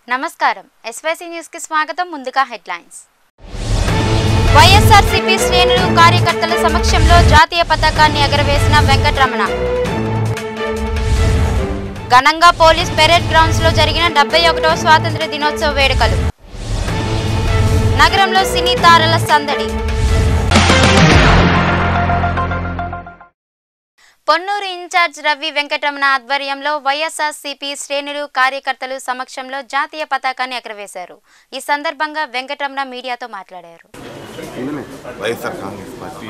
నమస్కారం SYC news కి స్వాగతం ముందుగా హెడ్లైన్స్ వైఎస్ఆర్సీపీ శ్రేణులు కార్యకర్తల సమక్షంలో జాతీయ పతాకాన్ని ఎగరవేసిన వెంకటరమణ ఘనంగా పోలీస్ పెరేడ్ గ్రౌండ్స్ లో జరిగిన 71వ స్వాతంత్ర్య దినోత్సవ వేడుకలు నగరంలో సినీ తారల సందడి పొన్నూరు ఇన్ఛార్జ్ రవి వెంకటరమణ ఆధ్వర్యంలో వైఎస్ఆర్సీపీ శ్రేణులు కార్యకర్తలు సమక్షంలో జాతీయ పతాకాన్ని ఎగరవేశారు. ఈ సందర్భంగా వెంకటరమణ మీడియాతో మాట్లాడారు. వైఎస్ఆర్ కాంగ్రెస్ పార్టీ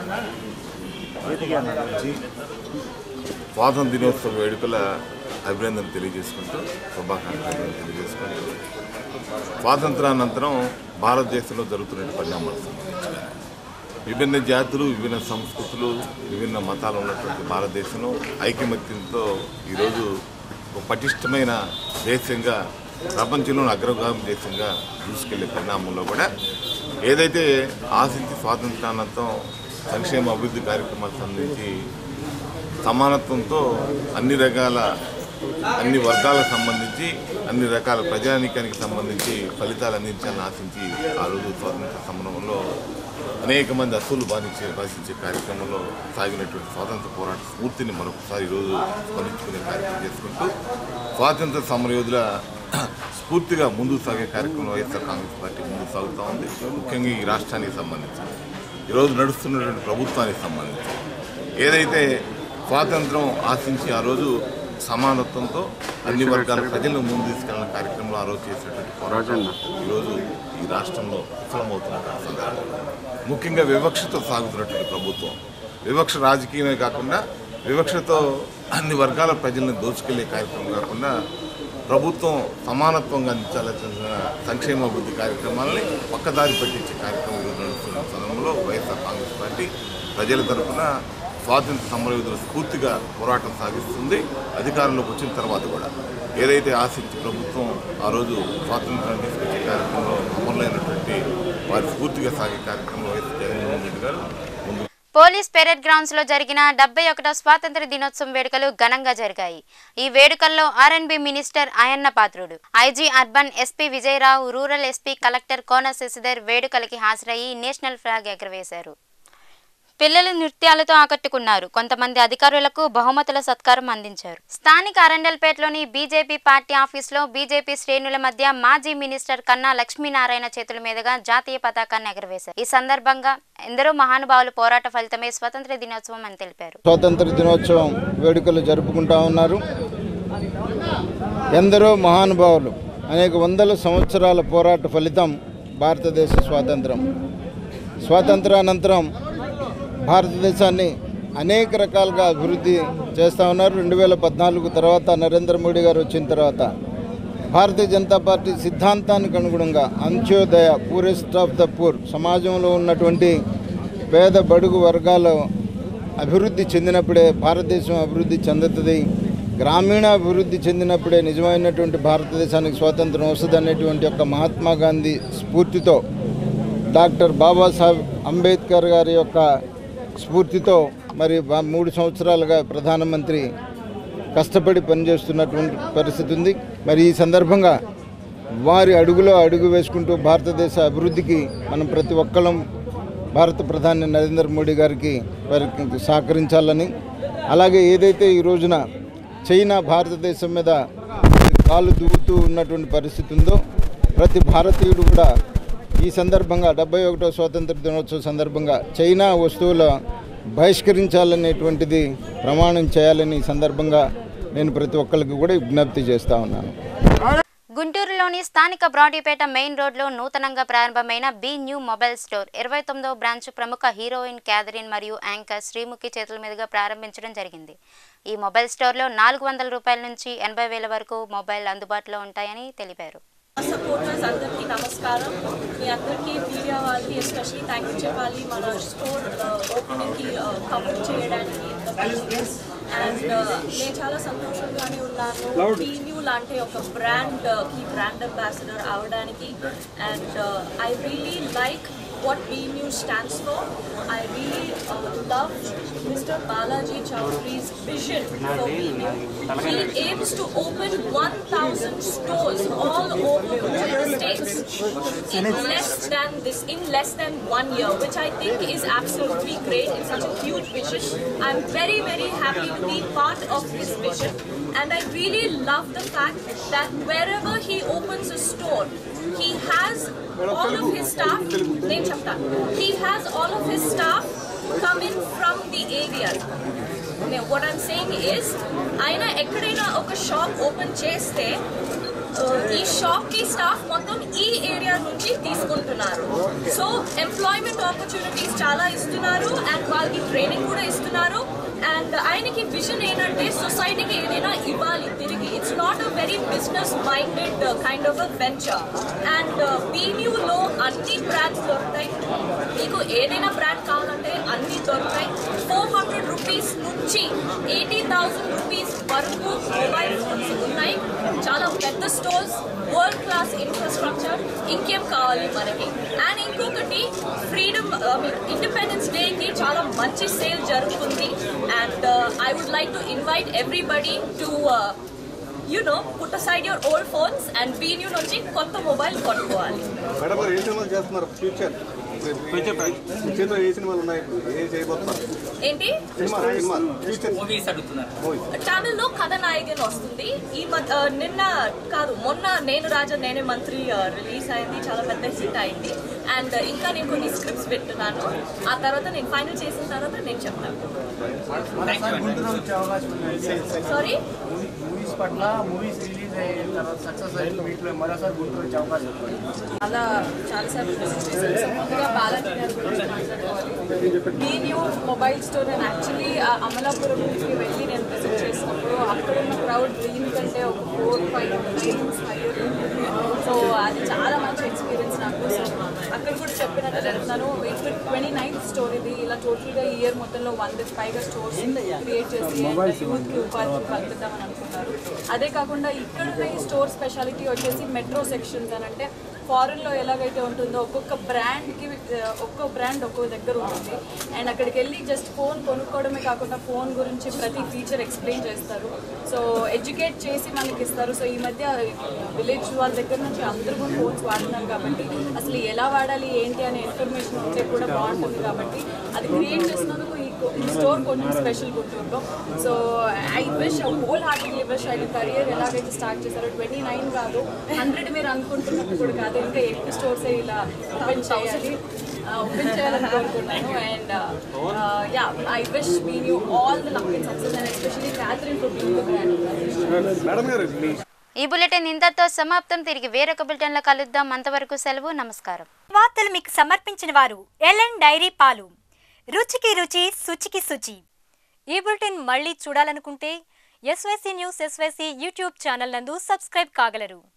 స్వాతంత్ర దినోత్సవ వేడుకల అభినందనలు తెలియజేసుకుంటూ శుభాకాంక్షలు తెలియజేసుకుంటూ స్వాతంత్రానంతరం భారతదేశంలో జరుగుతున్న పరిణామాలకు సంబంధించి విభిన్న జాతులు, విభిన్న సంస్కృతులు, విభిన్న మతాలు ఉన్నటువంటి భారతదేశంలో ఐకమత్యంతో ఈరోజు ఒక పటిష్టమైన దేశంగా ప్రపంచంలోని అగ్రగామి దేశంగా దూసుకెళ్లే పరిణామంలో కూడా ఏదైతే ఆశించి స్వాతంత్రానంతరం సంక్షేమ అభివృద్ధి కార్యక్రమాలకు సంబంధించి సమానత్వంతో అన్ని వర్గాలకు సంబంధించి అన్ని రకాల ప్రజానీకానికి సంబంధించి ఫలితాలు అందించాలని ఆశించి ఆ రోజు స్వాతంత్ర సమరంలో అనేక మంది అసూలు భాషించే కార్యక్రమంలో సాగినటువంటి స్వాతంత్ర పోరాట స్ఫూర్తిని మరొకసారి ఈరోజు స్మరించుకునే కార్యక్రమం చేసుకుంటూ స్వాతంత్ర సమరయోధుల స్ఫూర్తిగా ముందుకు సాగే కార్యక్రమం వైఎస్ఆర్ కాంగ్రెస్ పార్టీ ముందుకు సాగుతూ ఉంది. ముఖ్యంగా ఈ రాష్ట్రానికి సంబంధించి ఈరోజు నడుస్తున్నటువంటి ప్రభుత్వానికి సంబంధించి ఏదైతే స్వాతంత్రం ఆశించి ఆ రోజు సమానత్వంతో అన్ని వర్గాల ప్రజలను ముందు తీసుకెళ్లిన కార్యక్రమంలో ఆ రోజు చేసినటువంటి పోరాటం ఈరోజు ఈ రాష్ట్రంలో విఫలమవుతున్న సందర్భంలో ముఖ్యంగా వివక్షతో సాగుతున్నటువంటి ప్రభుత్వం వివక్ష రాజకీయమే కాకుండా వివక్షతో అన్ని వర్గాల ప్రజలను దోచుకెళ్లే కార్యక్రమం కాకుండా ప్రభుత్వం సమానత్వంగా అందించాల్సిన సంక్షేమాభివృద్ధి కార్యక్రమాలని పక్కదారి పట్టించే కార్యక్రమం ఈరోజు నడుస్తున్న సమయంలో వైఎస్ఆర్ కాంగ్రెస్ పార్టీ ప్రజల తరఫున స్వాతంత్ర సమరయోధుల స్ఫూర్తిగా పోరాటం సాగిస్తుంది. అధికారంలోకి వచ్చిన తర్వాత కూడా ఏదైతే ఆశించి ప్రభుత్వం ఆ రోజు స్వాతంత్రాన్ని తీసుకొచ్చే కార్యక్రమంలో అమలైనటువంటి వారి స్ఫూర్తిగా సాగే కార్యక్రమంలో వైఎస్ జగన్మోహన్ రెడ్డి గారు పోలీస్ పెరేడ్ గ్రౌండ్స్ లో జరిగిన 71వ స్వాతంత్ర దినోత్సవం వేడుకలు ఘనంగా జరిగాయి. ఈ వేడుకల్లో R and B minister Ayyanna Patrudu, IG urban SP Vijayarao, rural SP collector Kona Sasidhar వేడుకలకి హాజరయ్యి నేషనల్ ఫ్లాగ్ ఎగరవేశారు. పిల్లలు నృత్యాలతో ఆకట్టుకున్నారు. కొంతమంది అధికారులకు బహుమతుల సత్కారం అందించారు. స్థానిక అరండల్పేటలోని బీజేపీ పార్టీ ఆఫీసులో బీజేపీ శ్రేణుల మధ్య మాజీ మినిస్టర్ కన్నా లక్ష్మీనారాయణ చేతుల మీదుగా జాతీయ పతాకాన్ని ఎగరవేశారు. ఈ సందర్భంగా ఎందరో మహానుభావుల పోరాట ఫలితమే స్వతంత్ర దినోత్సవం అని తెలిపారు. స్వాతంత్ర దినోత్సవం వేడుకలు జరుపుకుంటా ఉన్నారు. ఎందరో మహానుభావులు అనేక వందల సంవత్సరాల పోరాట ఫలితం భారతదేశ స్వాతంత్రానంతరం భారతదేశాన్ని అనేక రకాలుగా అభివృద్ధి చేస్తూ ఉన్నారు. 2014 తర్వాత నరేంద్ర మోడీ గారు వచ్చిన తర్వాత భారతీయ జనతా పార్టీ సిద్ధాంతానికి అనుగుణంగా అంత్యోదయ, పూరెస్ట్ ఆఫ్ ద పూర్, సమాజంలో ఉన్నటువంటి పేద బడుగు వర్గాలు అభివృద్ధి చెందినప్పుడే భారతదేశం అభివృద్ధి చెందుతుంది, గ్రామీణ అభివృద్ధి చెందినప్పుడే నిజమైనటువంటి భారతదేశానికి స్వాతంత్రం వస్తుంది అనేటువంటి ఒక మహాత్మా గాంధీ స్ఫూర్తితో డాక్టర్ బాబాసాహెబ్ అంబేద్కర్ గారి యొక్క స్ఫూర్తితో మరి 3 సంవత్సరాలుగా ప్రధానమంత్రి కష్టపడి పనిచేస్తున్నటువంటి పరిస్థితి ఉంది. మరి ఈ సందర్భంగా వారి అడుగులో అడుగు వేసుకుంటూ భారతదేశ అభివృద్ధికి మనం ప్రతి ఒక్కళ్ళం భారత ప్రధాని నరేంద్ర మోడీ గారికి వారికి సహకరించాలని, అలాగే ఏదైతే ఈ రోజున చైనా భారతదేశం మీద కాలు దువ్వుతూ ఉన్నటువంటి పరిస్థితి ఉందో ప్రతి భారతీయుడు కూడా ఈ సందర్భంగా 71వ స్వాతంత్ర దినోత్సవం సందర్భంగా చైనా వస్తువుల బహిష్కరించాలనేటువంటిది ప్రమాణం చేయాలని ఈ సందర్భంగా నేను ప్రతి ఒక్కరికి కూడా విజ్ఞప్తి చేస్తూ ఉన్నాను. గుంటూరులోని స్థానిక బ్రాడీపేట మెయిన్ రోడ్లో నూతనంగా ప్రారంభమైన బి న్యూ మొబైల్ స్టోర్ 29వ బ్రాంచ్ ప్రముఖ హీరోయిన్ క్యాథరిన్ మరియు యాంకర్ శ్రీముఖి చేతుల మీదుగా ప్రారంభించడం జరిగింది. ఈ మొబైల్ స్టోర్లో 400 రూపాయల నుంచి 80,000 వరకు మొబైల్ అందుబాటులో ఉంటాయని తెలిపారు. సపోర్టర్స్ అందరికీ నమస్కారం. మీ అందరికీ మీడియా వాళ్ళకి ఎస్పెషల్లీ థ్యాంక్ యూ చెప్పాలి మన స్టోర్ ఓపెనింగ్కి కవర్ చేయడానికి. అండ్ నేను చాలా సంతోషంగానే ఉన్నాను బీ న్యూ లాంటి ఒక బ్రాండ్ అంబాసిడర్ అవడానికి. And I really like what B News stands for. I really love Mr. Balaji Chowdhury's vision for B News. He aims to open 1,000 stores all over the states in less than 1 year, which I think is absolutely great. It's such a huge vision. I'm very, very happy to be part of this vision, and I really love the fact that wherever he opens a store, he has all of his staff. He has all of his staff come in from the area. What I'm saying is, aina ekkadaina oka shop open cheste ఈ shop కి staff మొత్తం ఈ area నుంచి తీసుకుంటున్నారు. So employment opportunities చాలా ఇస్తున్నారు and వాళ్ళకి training కూడా ఇస్తున్నారు. అండ్ ఆయనకి విజన్ ఏంటంటే సొసైటీకి ఏదైనా ఇవ్వాలి తిరిగి. It's not a very business minded kind of a venture. And బీన్యూలో అన్ని బ్రాండ్స్ దొరుకుతాయి. మీకు ఏదైనా బ్రాండ్ కావాలంటే అన్ని దొరుకుతాయి. 400 రూపీస్ నుంచి 80,000 రూపీస్ వరకు మొబైల్ ఫోన్స్ ఉన్నాయి. చాలా పెద్ద స్టోర్స్, వరల్డ్ క్లాస్ ఇన్ఫ్రాస్ట్రక్చర్, ఇంకేం కావాలి మనకి. అండ్ ఇంకొకటి ఫ్రీడమ్ ఇండిపెండెన్స్ డేకి చాలా మంచి సేల్ జరుగుతుంది. And I would like to invite everybody to put aside your old phones and BNew నుంచి కొత్త మొబైల్ కొనుక్కోవాలి. మేడం గారు ఏ సినిమాలు చేస్తున్నారు ఫ్యూచర్ ఫ్యూచర్లో ఏ సినిమాలు ఉన్నాయి, ఏం చేయబోతున్నారు? ఏంటి ఛానల్లో కథానాయకుని వస్తుంది. నిన్న కాదు మొన్న నేను రాజా నేనే మంత్రి రిలీజ్ అయింది, చాలా పెద్ద హిట్ అయింది. అండ్ ఇంకా నేను కొన్ని స్క్రిప్ట్స్ పెట్టున్నాను. ఆ తర్వాత నేను ఫైనల్ చేసిన తర్వాత నేను చెప్తాను. సారీ అలా చాలాసార్లు ముందుగా బాలాజీ గారి గురించి మాట్లాడుకోవాలి. BNew మొబైల్ స్టోర్ నేను యాక్చువల్లీ అమలాపురంకి వెళ్ళి నేను విజిట్ చేసినప్పుడు అక్కడున్న క్రౌడ్ దీనికంటే ఒక 4-5 times హైయర్ ఉంటుంది. సో అది చాలా మంచి ఎక్స్పీరియన్స్ నాకు. సో అక్కడ కూడా చెప్పినట్టు చెప్తున్నాను. 29th స్టోర్ ఇది. ఇలా టోటల్గా ఈ ఇయర్ మొత్తంలో 100కి పైగా స్టోర్స్ క్రియేట్ చేసి యూత్కి ఉపాధి కల్పిద్దామని అనుకున్నారు. అదే కాకుండా ఇక్కడున్న ఈ స్టోర్ స్పెషాలిటీ వచ్చేసి మెట్రో సెక్షన్స్ అని. అంటే ఫారెన్లో ఎలాగైతే ఉంటుందో ఒక్కొక్క బ్రాండ్కి ఒక్కో బ్రాండ్ ఒక్కో దగ్గర ఉంటుంది. అండ్ అక్కడికి వెళ్ళి జస్ట్ ఫోన్ కొనుక్కోవడమే కాకుండా ఫోన్ గురించి ప్రతి ఫీచర్ ఎక్స్ప్లెయిన్ చేస్తారు. సో ఎడ్యుకేట్ చేసి మనకి ఇస్తారు. సో ఈ మధ్య విలేజ్ వాళ్ళ దగ్గర నుంచి అందరూ కూడా ఫోన్స్ వాడుతున్నారు కాబట్టి అసలు ఎలా వాడాలి ఏంటి అనే ఇన్ఫర్మేషన్ ఉంటే కూడా బాగుంటుంది. కాబట్టి అది క్రియేట్ చేసినందుకు ఈ స్టోర్ కొంచెం స్పెషల్ గుంటూరులో. So I wish whole heartly wish ఆయన కెరియర్ ఎలాగైతే స్టార్ట్ చేశారో 29 కాదు 100 మీరు అనుకుంటున్నప్పుడు కూడా కాదు, ఇంకా ఎక్కువ స్టోర్స్ ఇలా ఓపెన్ చేయాలని కోరుకున్నాను. And I wish BNew all the luck and success and especially Catherine for being the brand. ఈ బులెటిన్ ఇంతతో సమాప్తం. తిరిగి వేరొక బులెటిన్లో కలుద్దాం. అంతవరకు సెలవు, నమస్కారం. వార్తలు మీకు సమర్పించిన వారు ఎల్ఎన్ డైరీ పాలు, రుచికి రుచి, శుచికి శుచి. ఈ బులెటిన్ మళ్ళీ చూడాలనుకుంటే SYC news SYC YouTube channel నందు సబ్స్క్రైబ్ కాగలరు.